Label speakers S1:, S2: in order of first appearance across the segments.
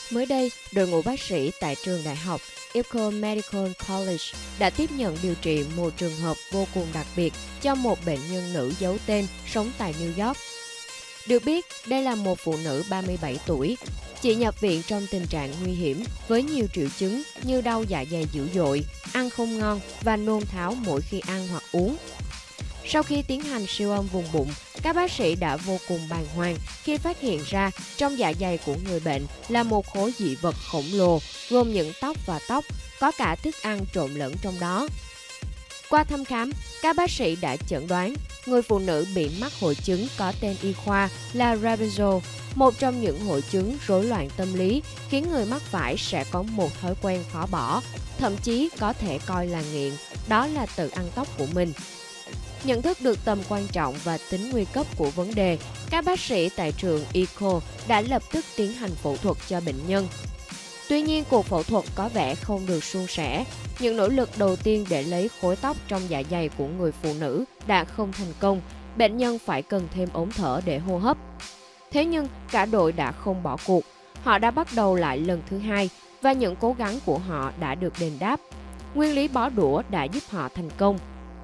S1: Mới đây, đội ngũ bác sĩ tại trường đại học Ecole Medical College đã tiếp nhận điều trị một trường hợp vô cùng đặc biệt cho một bệnh nhân nữ giấu tên sống tại New York. Được biết, đây là một phụ nữ 37 tuổi. Chị nhập viện trong tình trạng nguy hiểm với nhiều triệu chứng như đau dạ dày dữ dội, ăn không ngon và nôn tháo mỗi khi ăn hoặc uống. Sau khi tiến hành siêu âm vùng bụng, các bác sĩ đã vô cùng bàng hoàng khi phát hiện ra trong dạ dày của người bệnh là một khối dị vật khổng lồ gồm những tóc và tóc, có cả thức ăn trộn lẫn trong đó. Qua thăm khám, các bác sĩ đã chẩn đoán người phụ nữ bị mắc hội chứng có tên y khoa là Rebinzo, một trong những hội chứng rối loạn tâm lý khiến người mắc phải sẽ có một thói quen khó bỏ, thậm chí có thể coi là nghiện, đó là tự ăn tóc của mình. Nhận thức được tầm quan trọng và tính nguy cấp của vấn đề, các bác sĩ tại trường Eco đã lập tức tiến hành phẫu thuật cho bệnh nhân. Tuy nhiên, cuộc phẫu thuật có vẻ không được suôn sẻ. Những nỗ lực đầu tiên để lấy khối tóc trong dạ dày của người phụ nữ đã không thành công. Bệnh nhân phải cần thêm ống thở để hô hấp. Thế nhưng, cả đội đã không bỏ cuộc. Họ đã bắt đầu lại lần thứ hai và những cố gắng của họ đã được đền đáp. Nguyên lý bó đũa đã giúp họ thành công.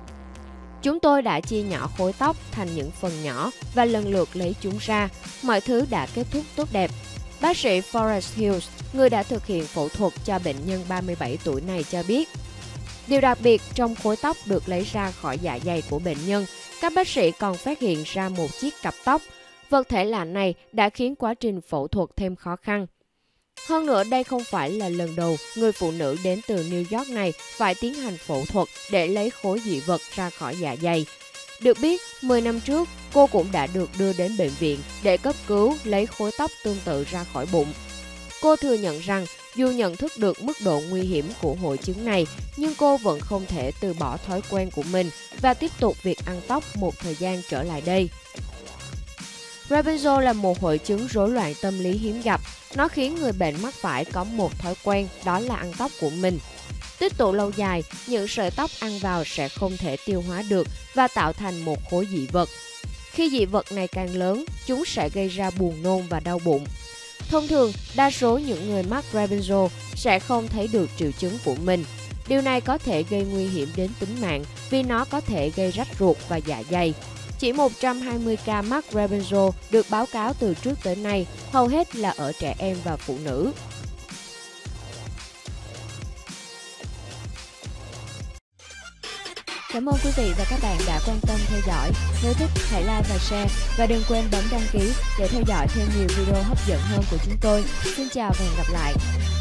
S1: Chúng tôi đã chia nhỏ khối tóc thành những phần nhỏ và lần lượt lấy chúng ra. Mọi thứ đã kết thúc tốt đẹp. Bác sĩ Forrest Hills, người đã thực hiện phẫu thuật cho bệnh nhân 37 tuổi này cho biết. Điều đặc biệt trong khối tóc được lấy ra khỏi dạ dày của bệnh nhân, các bác sĩ còn phát hiện ra một chiếc cặp tóc. Vật thể lạ này đã khiến quá trình phẫu thuật thêm khó khăn. Hơn nữa, đây không phải là lần đầu người phụ nữ đến từ New York này phải tiến hành phẫu thuật để lấy khối dị vật ra khỏi dạ dày. Được biết, 10 năm trước, cô cũng đã được đưa đến bệnh viện để cấp cứu lấy khối tóc tương tự ra khỏi bụng. Cô thừa nhận rằng dù nhận thức được mức độ nguy hiểm của hội chứng này, nhưng cô vẫn không thể từ bỏ thói quen của mình và tiếp tục việc ăn tóc một thời gian trở lại đây. Rebinzo là một hội chứng rối loạn tâm lý hiếm gặp. Nó khiến người bệnh mắc phải có một thói quen, đó là ăn tóc của mình. Tích tụ lâu dài, những sợi tóc ăn vào sẽ không thể tiêu hóa được và tạo thành một khối dị vật. Khi dị vật này càng lớn, chúng sẽ gây ra buồn nôn và đau bụng. Thông thường, đa số những người mắc Rebinzo sẽ không thấy được triệu chứng của mình. Điều này có thể gây nguy hiểm đến tính mạng vì nó có thể gây rách ruột và dạ dày. Chỉ 120 ca mắc Rebinzo được báo cáo từ trước tới nay, hầu hết là ở trẻ em và phụ nữ.
S2: Cảm ơn quý vị và các bạn đã quan tâm theo dõi. Nếu thích, hãy like và share và đừng quên bấm đăng ký để theo dõi thêm nhiều video hấp dẫn hơn của chúng tôi. Xin chào và hẹn gặp lại!